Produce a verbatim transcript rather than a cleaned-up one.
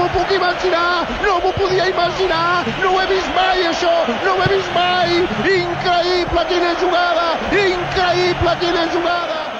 m'ho puc imaginar, no m'ho podia imaginar, no ho he vist mai això, no ho he vist mai, increïble quina jugada, increïble quina jugada.